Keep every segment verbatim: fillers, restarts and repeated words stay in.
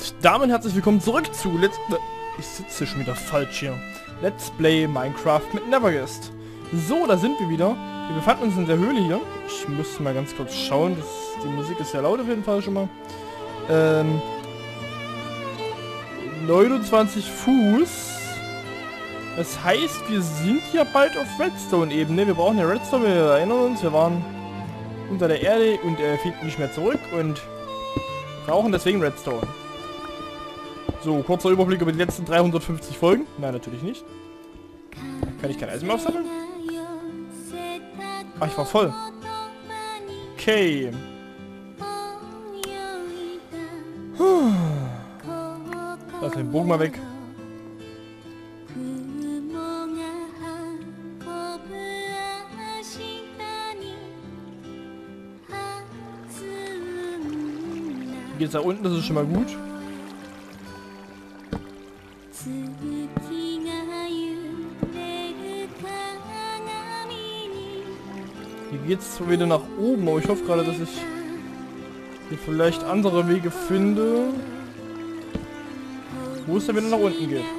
Und damit herzlich willkommen zurück zu Let's... Ich sitze schon wieder falsch hier. Let's Play Minecraft mit Neverguest. So, da sind wir wieder. Wir befanden uns in der Höhle hier. Ich muss mal ganz kurz schauen. Das, die Musik ist sehr laut auf jeden Fall schon mal. Ähm... neunundzwanzig Fuß. Das heißt, wir sind ja bald auf Redstone-Ebene. Wir brauchen ja Redstone, wir erinnern uns. Wir waren unter der Erde und er findet nicht mehr zurück und brauchen deswegen Redstone. So, kurzer Überblick über die letzten dreihundertfünfzig Folgen. Nein, natürlich nicht. Kann ich kein Eisen mehr aufsammeln? Ach, ich war voll. Okay. Lass den Bogen mal weg. Geht's da unten, das ist schon mal gut. Hier geht's zwar wieder nach oben, aber ich hoffe gerade, dass ich hier vielleicht andere Wege finde, wo es dann wieder nach unten geht.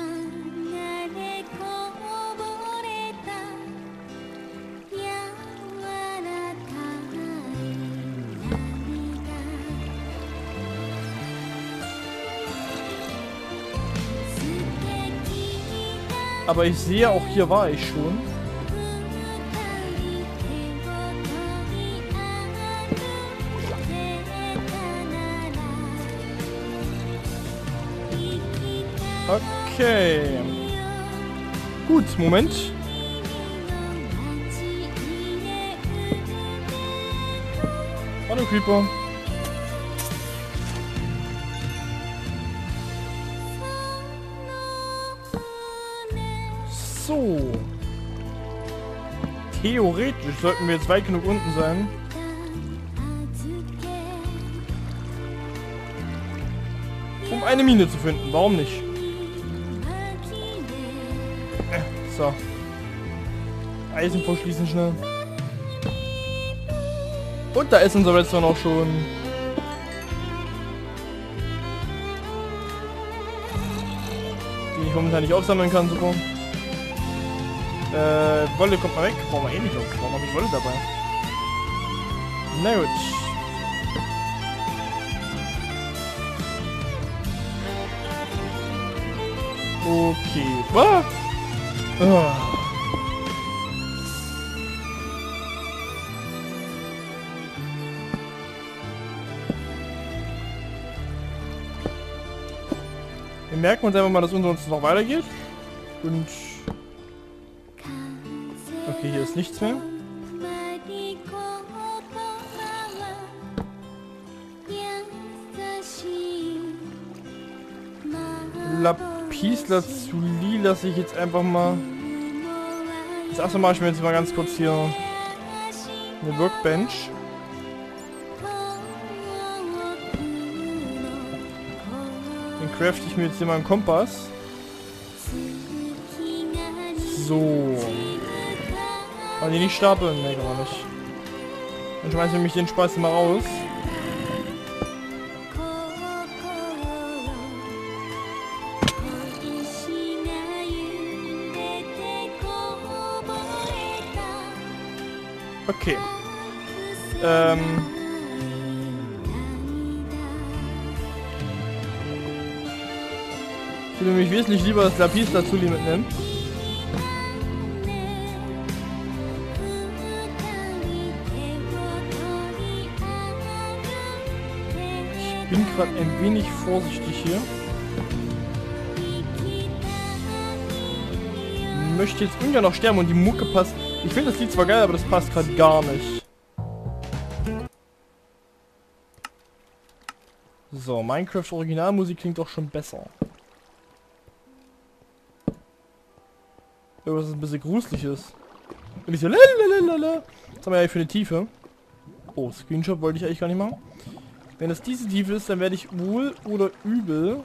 Aber ich sehe, auch hier war ich schon. Okay. Gut, Moment. Hallo Creeper. So. Theoretisch sollten wir jetzt weit genug unten sein. Um eine Mine zu finden. Warum nicht? Äh, so. Eisen verschließen schnell. Und da ist unser Redstone auch schon. Den ich momentan nicht aufsammeln kann, super. Äh, Wolle kommt mal weg. Brauchen wir eh nicht auf. Warum habe ich Wolle dabei? Na gut. Okay. Ah! Ah. Wir merken uns einfach mal, dass unter uns noch weitergeht. Und... Okay, hier ist nichts mehr. Lapis Lazuli lasse ich jetzt einfach mal. Das erste mache ich mir jetzt mal ganz kurz hier eine Workbench. Dann crafte ich mir jetzt hier mal einen Kompass. So. Kann die nicht stapeln? Ne, gar nicht. Dann schmeißen wir mich den Spaß mal raus. Okay. Ähm. Ich würde mich wesentlich lieber das Lapis Lazuli mitnehmen. Ich bin gerade ein wenig vorsichtig hier. Ich möchte jetzt ungern noch sterben und die Mucke passt. Ich finde das Lied zwar geil, aber das passt gerade gar nicht. So, Minecraft Originalmusik klingt doch schon besser. Irgendwas ein bisschen gruselig ist. Und ich so lalalala. Was haben wir eigentlich für eine Tiefe? Oh, Screenshot wollte ich eigentlich gar nicht machen. Wenn es diese Tiefe ist, dann werde ich wohl oder übel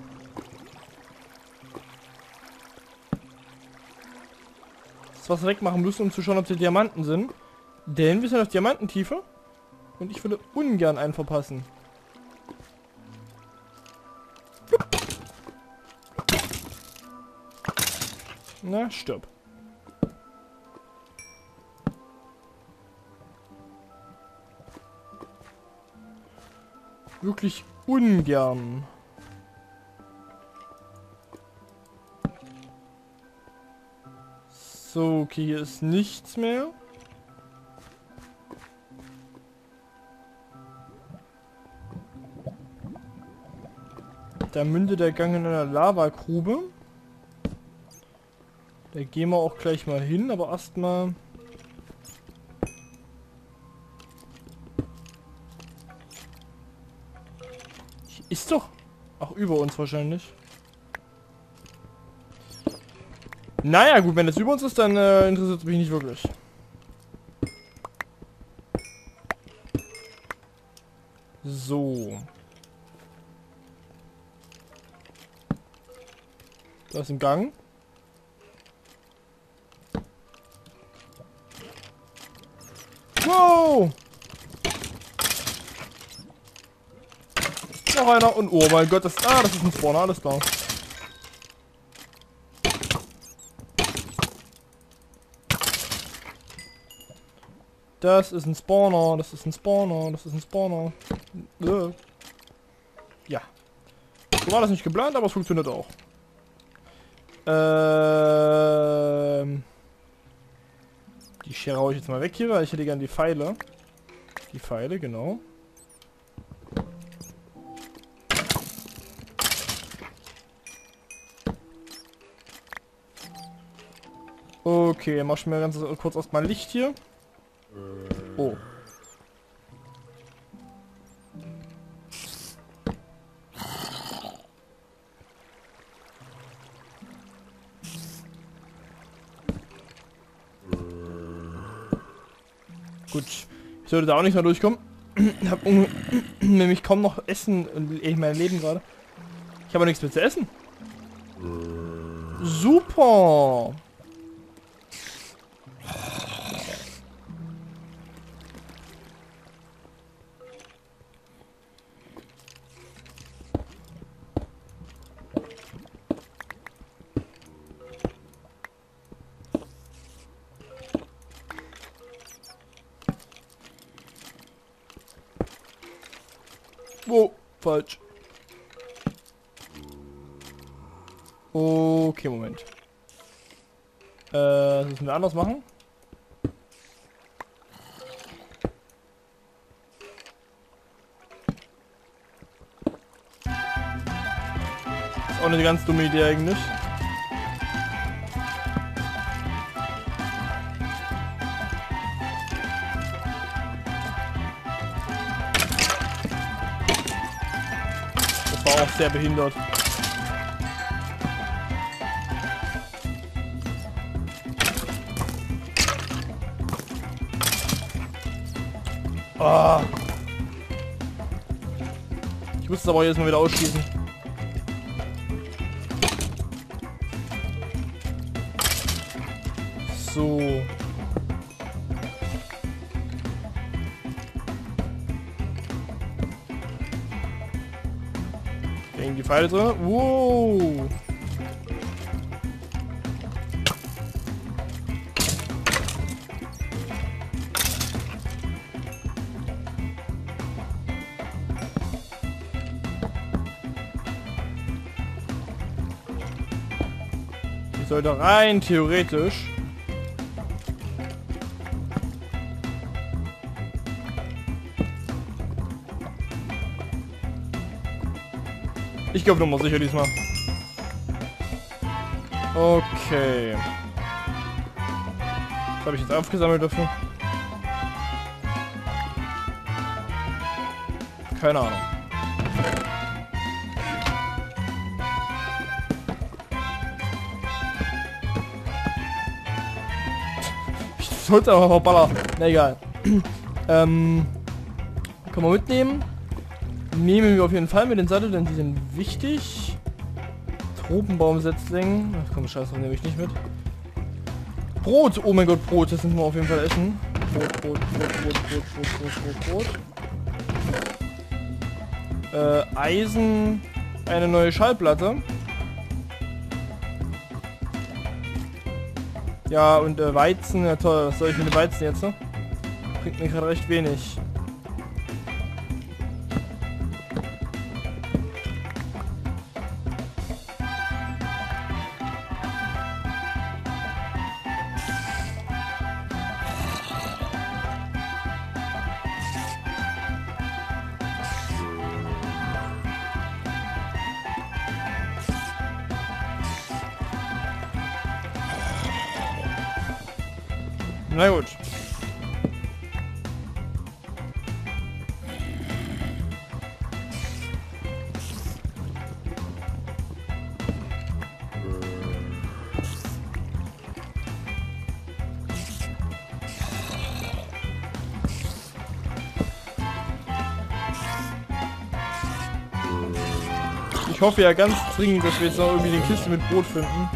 das Wasser wegmachen müssen, um zu schauen, ob die Diamanten sind. Denn wir sind auf Diamantentiefe und ich würde ungern einen verpassen. Na, stirb. Wirklich ungern. So, okay, hier ist nichts mehr. Da mündet der Gang in einer Lavagrube. Da gehen wir auch gleich mal hin, aber erstmal... Ist doch... Ach, über uns wahrscheinlich. Naja, gut, wenn es über uns ist, dann äh, interessiert es mich nicht wirklich. So. Da ist ein Gang. Wow! Noch einer und oh mein Gott, das, ah, das ist ein Spawner, alles klar. Das ist ein Spawner, das ist ein Spawner, das ist ein Spawner. Äh. Ja. So war das nicht geplant, aber es funktioniert auch. Ähm... Die Schere hau ich jetzt mal weg hier, weil ich hätte gerne die Pfeile. Die Pfeile, genau. Okay, mach ich mir ganz kurz erstmal Licht hier. Oh. Gut, ich sollte da auch nicht mehr durchkommen. Ich habe nämlich kaum noch Essen in meinem Leben gerade. Ich habe nichts mehr zu essen. Super. Oh, falsch. Okay, Moment. Äh, was müssen wir anders machen? Ist auch eine ganz dumme Idee eigentlich. War auch sehr behindert. Ah. Ich muss es aber jetzt mal wieder ausschließen. So. Die Pfeile drin. Wow. Ich sollte rein theoretisch Ich glaube nochmal sicher diesmal. Okay. Was habe ich jetzt aufgesammelt dafür? Keine Ahnung. Ich sollte aber mal ballern. Na egal. ähm, können wir mitnehmen. Nehmen wir auf jeden Fall mit den Sattel, denn die sind wichtig. Tropenbaumsetzling. Ach komm, scheiße, nehme ich nicht mit. Brot! Oh mein Gott, Brot, das müssen wir auf jeden Fall essen. Brot, Brot, Brot, Brot, Brot, Brot, Brot, Brot, Brot. Äh, Eisen. Eine neue Schallplatte. Ja, und äh, Weizen, ja toll, was soll ich mit dem Weizen jetzt, ne? Bringt mir gerade recht wenig. Na gut. Ich hoffe ja ganz dringend, dass wir jetzt noch irgendwie die Kiste mit Brot finden.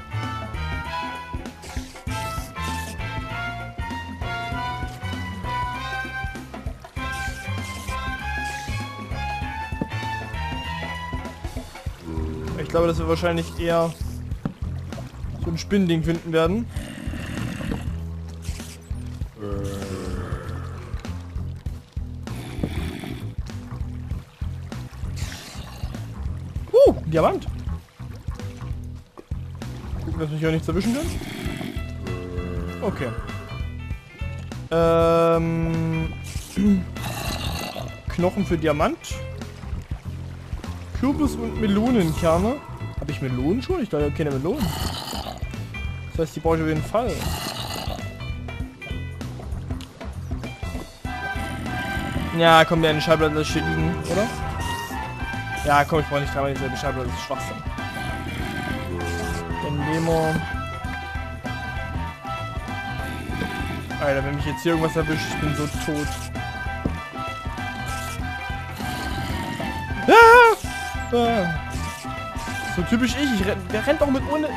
Ich glaube, dass wir wahrscheinlich eher so ein Spinnding finden werden. Uh, Diamant. Gucken, dass mich auch nichts erwischen kann. Okay. Ähm... Knochen für Diamant. Kürbis und Melonenkerne. Habe ich Melonen schon? Ich dachte, ich keine Melonen. Das heißt, die brauche ich auf jeden Fall. Ja, komm, der eine Schallplatte steht liegen, oder? Ja, komm, ich brauche nicht dreimal dieselbe Schallplatte, das ist Schwachsinn. Dann nehmen wir... Alter, wenn mich jetzt hier irgendwas erwischt, ich bin so tot. Ah! Ah! So typisch ich, ich renn, der rennt auch mit ohne...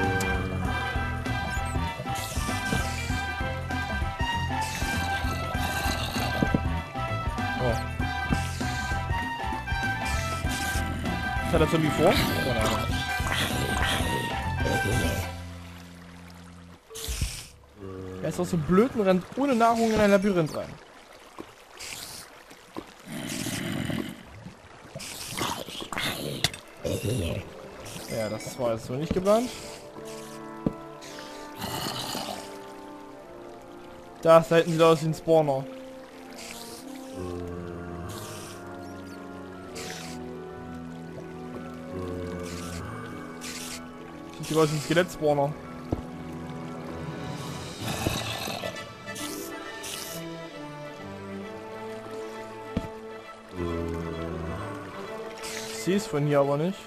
Oh. Was hat er Zombie vor? Oh, nein. Er ist auch so blöd und rennt ohne Nahrung in ein Labyrinth rein. Ja, das war jetzt so nicht geplant. Da, da hinten sieht aus wie ein Spawner. Sieht aus wie ein Skelett-Spawner. Ich sehe es von hier aber nicht.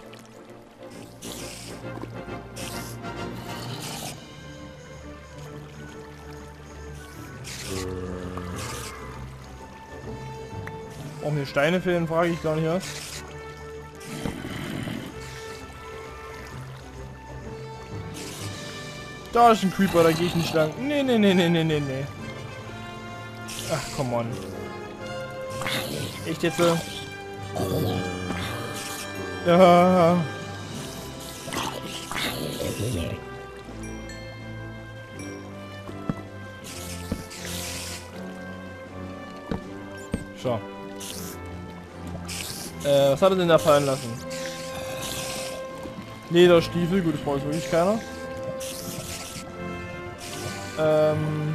Ob mir Steine fehlen, frage ich gar nicht erst. Da ist ein Creeper, da gehe ich nicht lang. Nee, nee, nee, nee, nee, nee, nee. Ach, come on. Echt jetzt? Ja. So. Äh, was hat er denn da fallen lassen? Lederstiefel, gut, das braucht wirklich keiner. Ähm.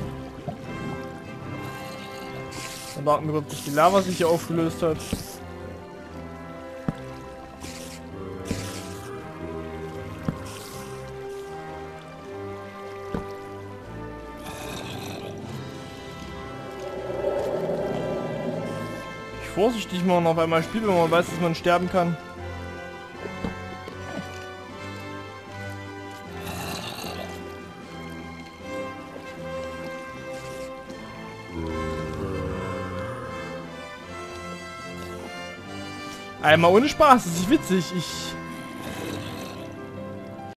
Dann warten wir kurz, bis die Lava sich hier aufgelöst hat. Vorsichtig mal noch einmal spielen, wenn man weiß, dass man sterben kann. Einmal ohne Spaß, das ist witzig. Ich